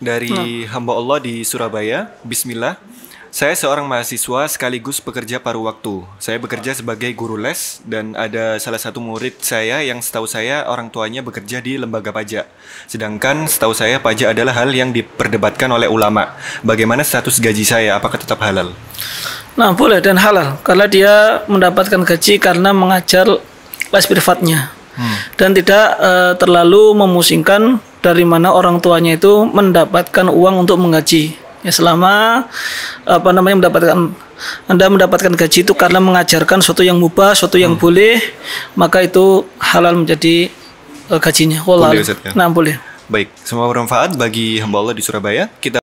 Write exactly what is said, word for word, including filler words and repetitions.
dari hamba Allah di Surabaya. Bismillah. Saya seorang mahasiswa sekaligus pekerja paruh waktu. Saya bekerja sebagai guru les dan ada salah satu murid saya yang setahu saya orang tuanya bekerja di lembaga pajak. Sedangkan setahu saya pajak adalah hal yang diperdebatkan oleh ulama. Bagaimana status gaji saya? Apakah tetap halal? Nah, boleh dan halal karena dia mendapatkan gaji karena mengajar les privatnya. Hmm. Dan tidak uh, terlalu memusingkan dari mana orang tuanya itu mendapatkan uang untuk menggaji. Ya, selama apa namanya mendapatkan Anda mendapatkan gaji itu karena mengajarkan sesuatu yang mubah, sesuatu yang hmm. boleh, maka itu halal menjadi uh, gajinya. Wallah. Boleh, Ustaz, ya? Nah, boleh. Baik, semoga bermanfaat bagi hamba Allah di Surabaya. Kita